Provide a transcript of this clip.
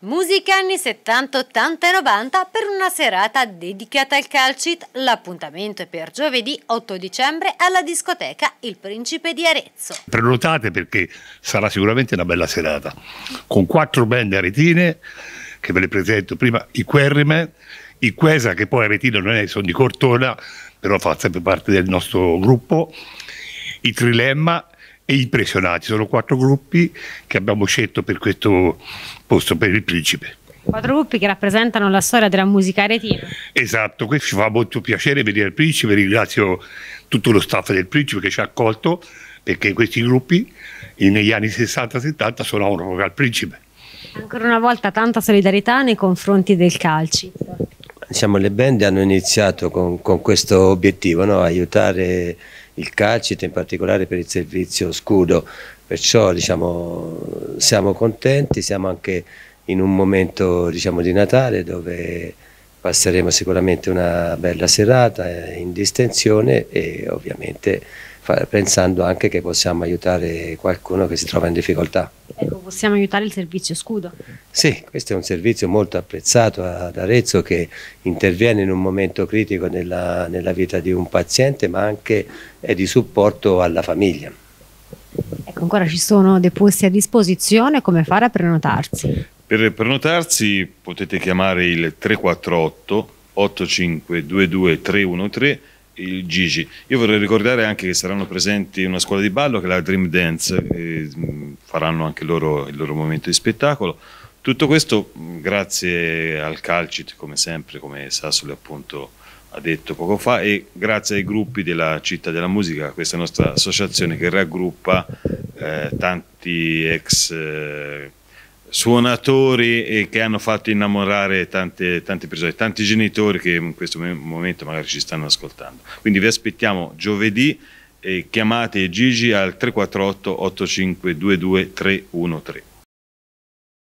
Musica anni 70, 80 e 90 per una serata dedicata al calcit. L'appuntamento è per giovedì 8 dicembre alla discoteca Il Principe di Arezzo. Prenotate perché sarà sicuramente una bella serata, con 4 band aretine, che ve le presento prima, i Querrime, i Quesa, che poi aretino non è, sono di Cortona, però fa sempre parte del nostro gruppo, i Trilemma e i Impressionati. Sono 4 gruppi che abbiamo scelto per questo posto, per il Principe. 4 gruppi che rappresentano la storia della musica aretina. Esatto, questo ci fa molto piacere vedere il Principe. Ringrazio tutto lo staff del Principe che ci ha accolto, perché questi gruppi negli anni 60-70 suonavano proprio al Principe. Ancora una volta tanta solidarietà nei confronti del calcit. Diciamo, le band hanno iniziato con questo obiettivo, no? Aiutare il calcit, in particolare per il servizio scudo, perciò diciamo, siamo contenti, siamo anche in un momento, diciamo, di Natale dove passeremo sicuramente una bella serata in distensione e ovviamente pensando anche che possiamo aiutare qualcuno che si trova in difficoltà. Ecco, possiamo aiutare il servizio scudo? Sì, questo è un servizio molto apprezzato ad Arezzo, che interviene in un momento critico nella vita di un paziente, ma anche è di supporto alla famiglia. Ecco, ancora ci sono dei posti a disposizione, come fare a prenotarsi? Per prenotarsi potete chiamare il 348 8522 313, il Gigi. Io vorrei ricordare anche che saranno presenti una scuola di ballo che è la Dream Dance, e faranno anche loro il loro momento di spettacolo. Tutto questo grazie al calcit, come sempre, come Sassoli appunto ha detto poco fa, e grazie ai gruppi della Città della Musica, questa nostra associazione che raggruppa tanti ex suonatori e che hanno fatto innamorare tante persone, tanti genitori che in questo momento magari ci stanno ascoltando. Quindi vi aspettiamo giovedì e chiamate Gigi al 348 8522 313.